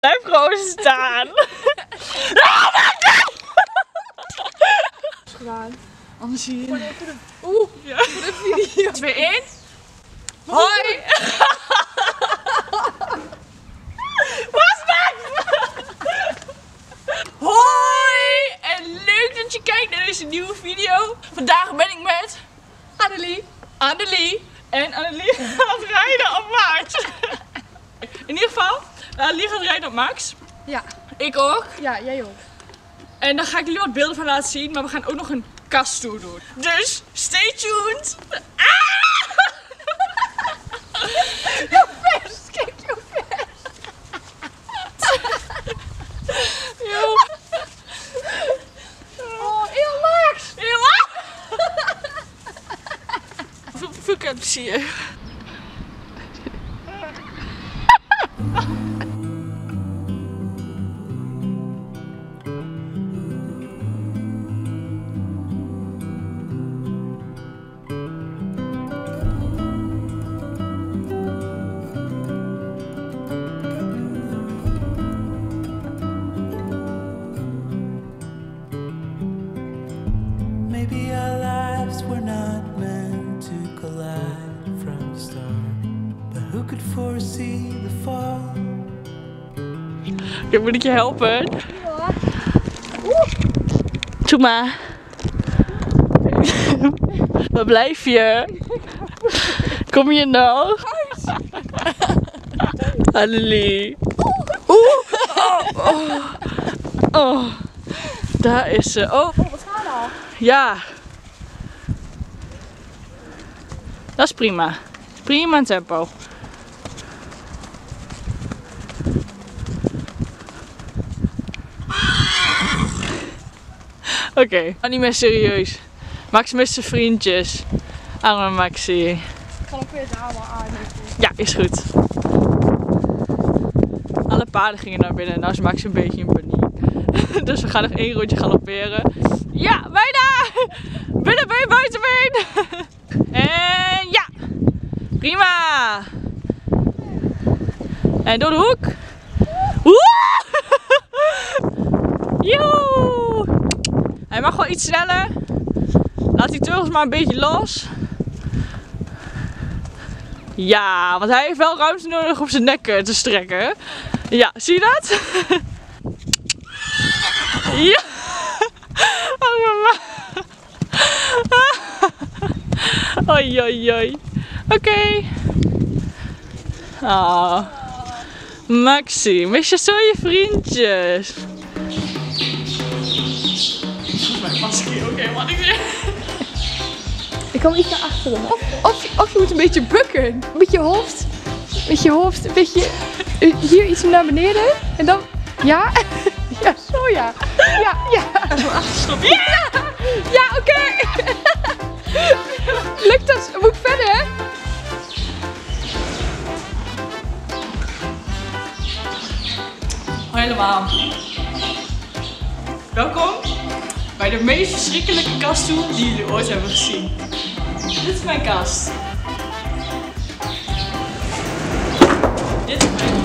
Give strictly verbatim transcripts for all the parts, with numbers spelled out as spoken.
Blijf gewoon staan. Oh my god! Gedaan. Anders zie je. Voor de, oeh, ja. Voor de video. twee, één. Hoi! Wat Max? Hoi! En leuk dat je kijkt naar deze nieuwe video. Vandaag ben ik met Annelie. Annelie. En Annelie gaat rijden op Max. In ieder geval, Annelie gaat rijden op Max. Ja. Ik ook. Ja, jij ook. En daar ga ik jullie wat beelden van laten zien. Maar we gaan ook nog een kasttour doen. Dus, stay tuned. Ah! Heel vers, kijk heel vers. Yo. Oh, heel Max. Heel Veel, veel plezier. Maybe our lives were not meant to collide from the start, but who could foresee the fall? Ik moet ik je helpen. Doe maar. Waar blijf je? Kom je nog? Annelie. Oeh. Oh, oh. Oh. Daar is ze. Oh. Oh, we gaan al. Ja. Dat is prima. Prima tempo. Oké, okay. Niet meer serieus. Max met zijn vriendjes. Arme Maxie. Ik ga nog weer allemaal aan. Ja, is goed. Alle paarden gingen naar binnen en nou is Max een beetje in paniek. Dus we gaan nog één rondje galopperen. Ja, bijna! Binnenbeen, buitenbeen! En ja! Prima! En door de hoek! Woe! Joe! Hij mag wel iets sneller. Laat die teugels maar een beetje los. Ja, want hij heeft wel ruimte nodig om zijn nek te strekken. Ja, zie je dat? Ja! Oh mama! Oi oi oi. Oké. Okay. Oh. Maxie, mis je zo je vriendjes? Mijn masker ook helemaal niet meer. Ik kom iets naar achteren. Of, of, of je moet een beetje bukken. Met je hoofd. Met je hoofd een beetje hier iets naar beneden. En dan. Ja? Ja, zo ja. Ja, ja. Even achterstopje. Ja! Ja, oké. Okay. Lukt dat? Moet ik verder? Helemaal. Welkom bij de meest verschrikkelijke kasttour die jullie ooit hebben gezien. Dit is mijn kast. Dit is mijn...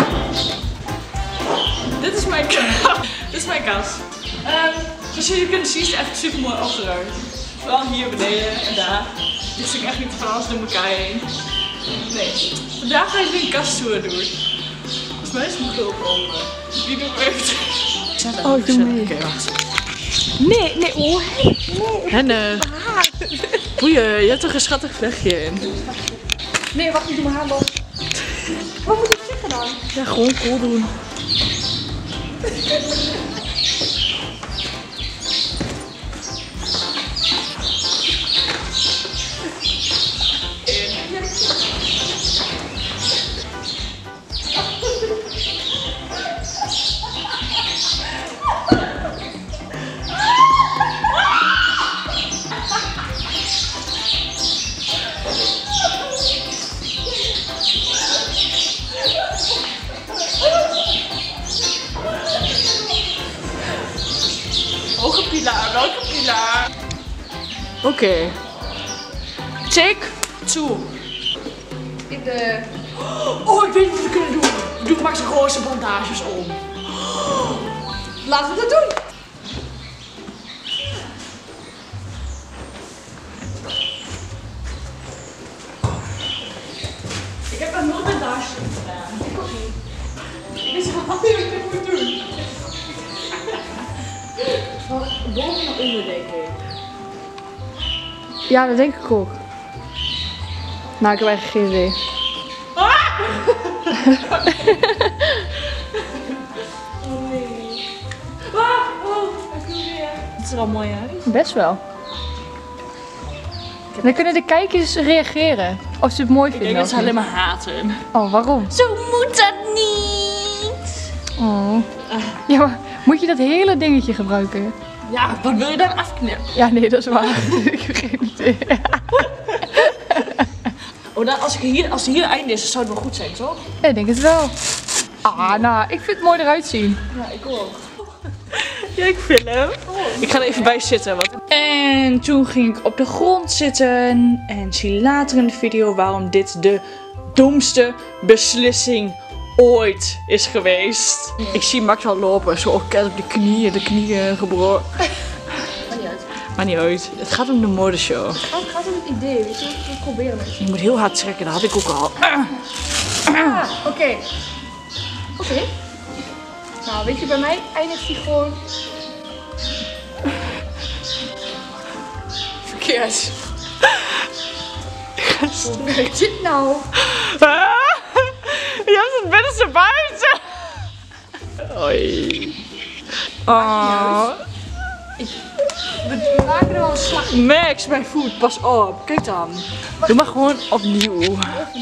Dit is mijn kast. Dit is mijn kast. Um, zoals jullie kunnen zien is het echt super mooi opgeruimd. Vooral hier beneden en daar. Dit is echt niet van alles door elkaar heen. Nee. Vandaag ga ik weer een kasttour doen. Volgens mij is mijn gulp open. Die doe ik even. Oh, ik doe mee. Oké, wacht. Nee, nee, oh, nee. Henne. Boeien, je hebt toch een schattig vlechtje in. Nee, wacht, ik doe mijn haar los. Wat moet ik zeggen dan? Ja, gewoon cool doen. Welke pilaar? Welke pilaar? Oké. Okay. Take two. In de... Oh, ik weet wat we kunnen doen. Doe Max roze bandages om. Laten we dat doen. Ik heb nog nooit bandages gedaan. Ik ook niet. Ik wist wel niet wat ik moet doen. Van boven naar onder, denk ik. Ja, dat denk ik ook. Nou, ik heb eigenlijk geen idee. Ah! Oh nee. Ah, oh, ik wil weer. Het is er al mooi uit. Best wel. Dan kunnen de kijkers reageren. Of ze het mooi Ik vinden. denk dat ze of niet. alleen maar haten. Oh, waarom? Zo moet dat niet. Oh. Ja, maar moet je dat hele dingetje gebruiken? Ja, wat wil je dan afknippen? Ja, nee, dat is waar. Ik heb geen idee. Oh, dan, als, ik hier, als het hier einde is, dan zou het wel goed zijn, toch? Ja, ik denk het wel. Ah, nou, ik vind het mooi eruit zien. Ja, ik ook. Ja, ik film. Ik ga er even bij zitten. Want... En toen ging ik op de grond zitten. En zie later in de video waarom dit de domste beslissing ooit is geweest. Ja. Ik zie Max al lopen. Zo ket op de knieën, de knieën gebroken. Maakt niet uit. Maar niet uit. Het gaat om de modeshow. Het gaat om het idee, weet je. We proberen het. Je moet heel hard trekken, dat had ik ook al. Ah, oké. Okay. Oké. Okay. Nou, weet je, bij mij eindigt hij gewoon... Verkeerd. Hoe werkt dit nou? Je hebt het binnenste buiten. Oei. Oh. We maken er wel een slag. Max, mijn voet, pas op. Kijk dan. Doe maar gewoon opnieuw.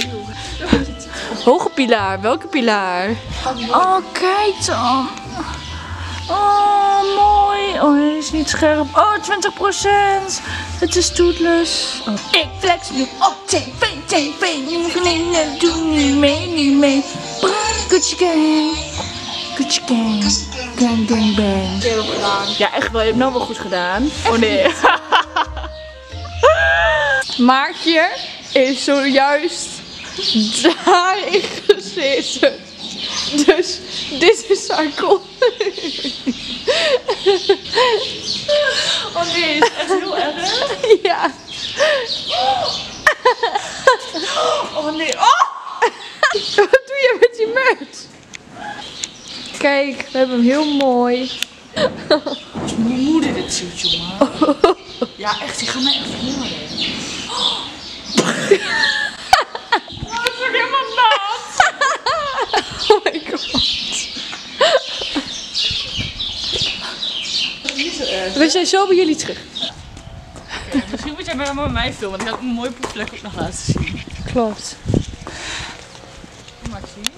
Hoge pilaar, welke pilaar? Oh, kijk dan. Oh, mooi. Oh, hij is niet scherp. Oh, twintig procent. Het is toetless. Oh. Ik flex nu op tv, tv. Vrienden doen nu mee, nu mee. Gucci gang. Gucci gang. Gang, gang, bang. Ja, echt wel. Je hebt nou wel goed gedaan. Oh nee. Maartje is zojuist daarin gezeten. Dus dit is haar kop. Oh nee, is echt heel erg. Ja. Oh nee. Oh! Wat doe je met die muts? Kijk, we hebben hem heel mooi. Als mijn moeder dit ziet, jongen. Ja, echt, die gaan mij echt vermoorden. Oh, ik word helemaal nat. Oh my god. Dat is niet zo erg. We zijn zo bij jullie terug. Okay, misschien moet jij bij mij filmen, want ik had een mooie proefplek ook nog laten zien. Klopt. Maxie.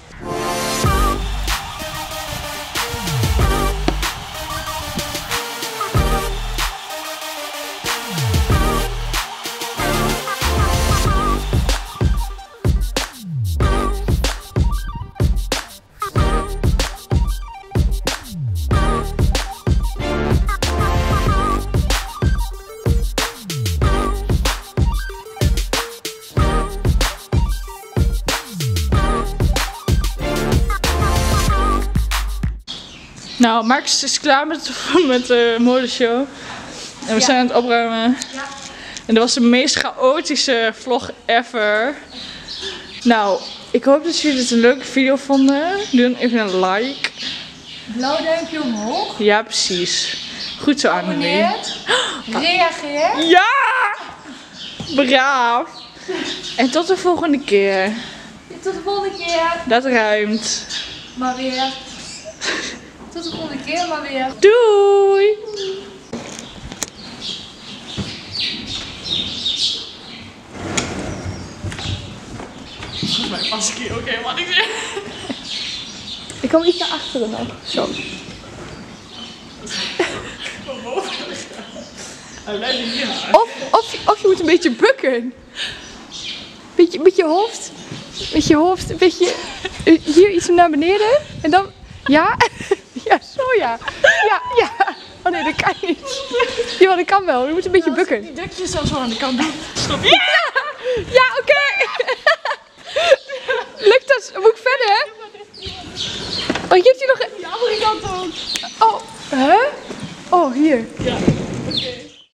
Nou, Max is klaar met, met de modeshow. En we ja. zijn aan het opruimen. Ja. En dat was de meest chaotische vlog ever. Nou, ik hoop dat jullie het een leuke video vonden. Doe dan even een like. Blauw duimpje omhoog. Ja, precies. Goed zo, Annelie. Reageer. Ja! Braaf. En tot de volgende keer. Tot de volgende keer. Dat ruimt. Maar weer. Tot de volgende keer, maar weer. Doei! Volgens mij pas ik hier ook helemaal niet in. Ik kom iets naar achteren nog. Zo. Van boven. Hij blijft hier. Of, of, of je moet een beetje bukken. Beetje, met je hoofd. Met je hoofd. Een beetje hier iets naar beneden. En dan. Ja? Ja, zo ja. Ja, ja. Oh nee, dat kan niet. Ja, dat kan wel. Je moet een beetje bukken. Die dekjes zo aan de kant doen. Stop. Ja! Ja, oké. Okay. Lukt dat? Moet ik verder? Oh, je hebt hier nog... Die andere kant ook. Oh, hè? Oh, hier. Ja, oké. Okay.